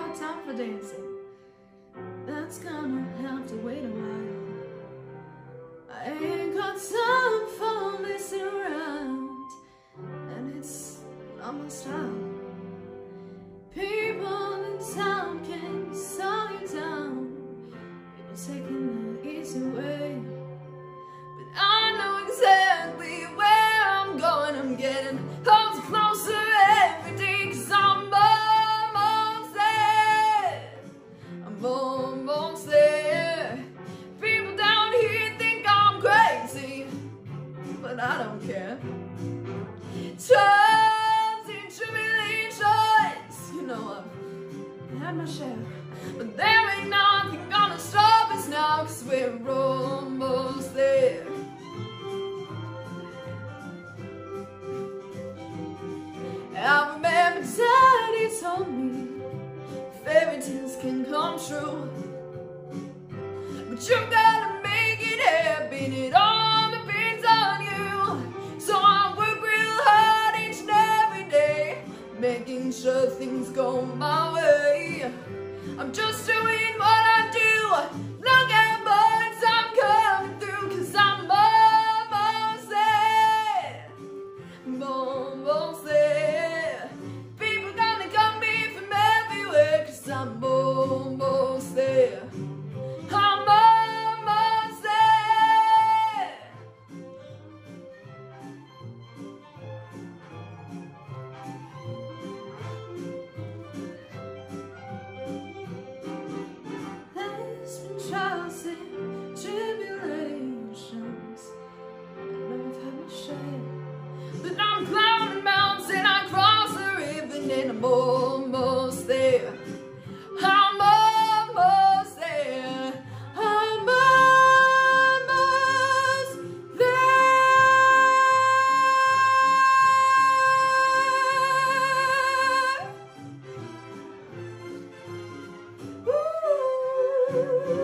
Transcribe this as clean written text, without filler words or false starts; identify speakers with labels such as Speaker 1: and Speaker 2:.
Speaker 1: got time for dancing. That's gonna have to wait a while. I ain't got time for messing around, and it's not my style. People in town can slow you down. People taking the easy way, but I know exactly where I'm going. I'm getting closer, closer every day, 'cause I'm almost there. I'm almost there. People down here think I'm crazy, but I don't care. Trials and tribulations, you know I've had my share, but there ain't nothing gonna stop us now, 'cause we're almost there. I remember Daddy told me fairy tales can come true, but you gotta make it happen. It all depends on you. So I work real hard each and every day, making sure things go my way. I'm just doing what I do. Look at birds, I'm coming through, 'cause I'm almost there. I'm almost there. People gonna come in from everywhere, 'cause I'm almost there. I'm almost there. There's been trials and tribulations, I know I've had my share, but I'm climbing mountains and I cross the river, and I'm almost there. I'm almost there. I'm almost there. Ooh.